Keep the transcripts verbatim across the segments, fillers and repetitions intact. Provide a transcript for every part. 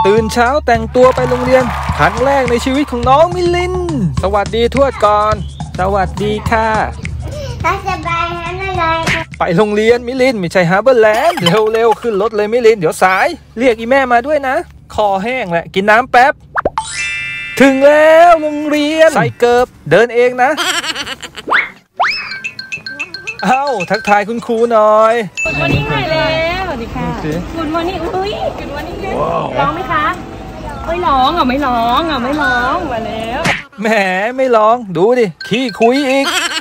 ตื่นเช้าแต่งตัวไปโรงเรียนครั้งแรกในชีวิตของน้องมิลินสวัสดีทวดก่อนสวัสดีค่ะถ้าจะไปหาอะไรไปโรงเรียนมิลินไม่ใช่ฮาร์เบอร์แลนด์เร็วๆขึ้นรถเลยมิลินเดี๋ยวสายเรียกอีแม่มาด้วยนะคอแห้งแหละกินน้ำแป๊บถึงแล้วโรงเรียนใส่เกิบเดินเองนะเอ้าทักทายคุณครูหน่อยวันนี้มาแล้วสวัสดีค่ะคุณวันนี้อุ้ยคุณวันนี้ร้องไหมคะไม่ร้องอ่ะไม่ร้องอ่ะไม่ร้องมาแล้วแหมไม่ร้องดูดิขี้คุยอีก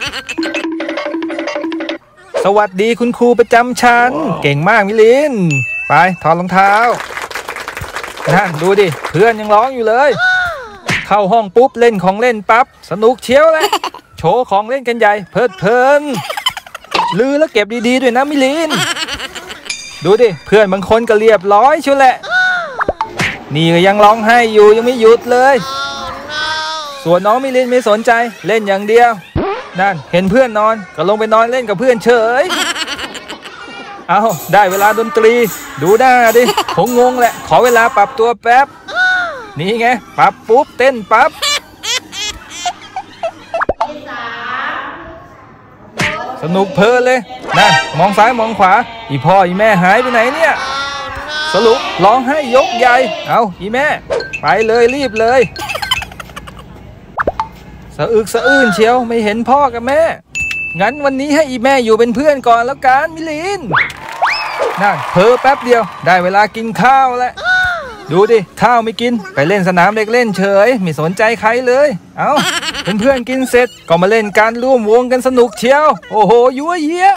สวัสดีคุณครูประจำชั้นเก่งมากมิลินไปถอดรองเท้านั่นดูดิเพื่อนยังร้องอยู่เลยเข้าห้องปุ๊บเล่นของเล่นปั๊บสนุกเชียวเลยโชว์ของเล่นกันใหญ่เพลิดเพลินลือแล้วเก็บดีๆด้วยนะมิลินดูดิเพื่อนบางคนก็เรียบร้อยเชียวแหละนี่ก็ยังร้องไห้อยู่ยังไม่หยุดเลยส่วนน้องมิลินไม่สนใจเล่นอย่างเดียวนั่นเห็นเพื่อนนอนก็ลงไปนอนเล่นกับเพื่อนเฉยเอาได้เวลาดนตรีดูหน้าดิคงงงแหละขอเวลาปรับตัวแป๊บนี่ไงปรับปุ๊บเต้นปั๊บสนุกเพลินเลยนั่นมองซ้ายมองขวาอีพ่ออีแม่หายไปไหนเนี่ยสรุปร้องให้ยกใหญ่เอาอีแม่ไปเลยรีบเลยสะอึกสะอื้นเชียวไม่เห็นพ่อกับแม่งั้นวันนี้ให้อีแม่อยู่เป็นเพื่อนก่อนแล้วกันมิลินนั่นเพ้อแป๊บเดียวได้เวลากินข้าวแล้วดูดิข้าวไม่กินไปเล่นสนามเด็กเล่นเฉยไม่สนใจใครเลยเอาเพื่อนๆกินเสร็จก็มาเล่นการร่วมวงกันสนุกเชียวโอ้โหยั่วเยี้ย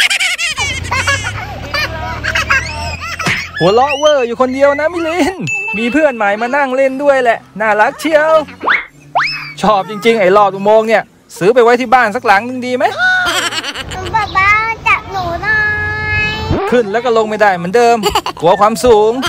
หัวเราะเวอร์อยู่คนเดียวนะมิลินมีเพื่อนใหม่มานั่งเล่นด้วยแหละน่ารักเชียวชอบจริงๆไอ้หลอดอุโมงค์เนี่ยซื้อไปไว้ที่บ้านสักหลังนึงดีไหมป๊าป๊าจับหนูหน่อยขึ้นแล้วก็ลงไม่ได้เหมือนเดิมกลัวความสูง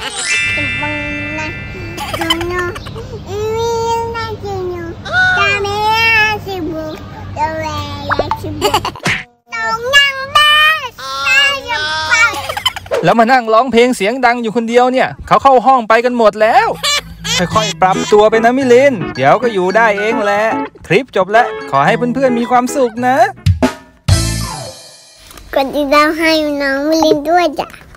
แล้วมานั่งร้องเพลงเสียงดังอยู่คนเดียวเนี่ยเขาเข้าห้องไปกันหมดแล้วค่อยๆปรับตัวไปนะมิลินเดี๋ยวก็อยู่ได้เองแหละคลิปจบแล้วขอให้เพื่อนๆมีความสุขนะกดติดตามให้น้องมิลินด้วยจ้ะ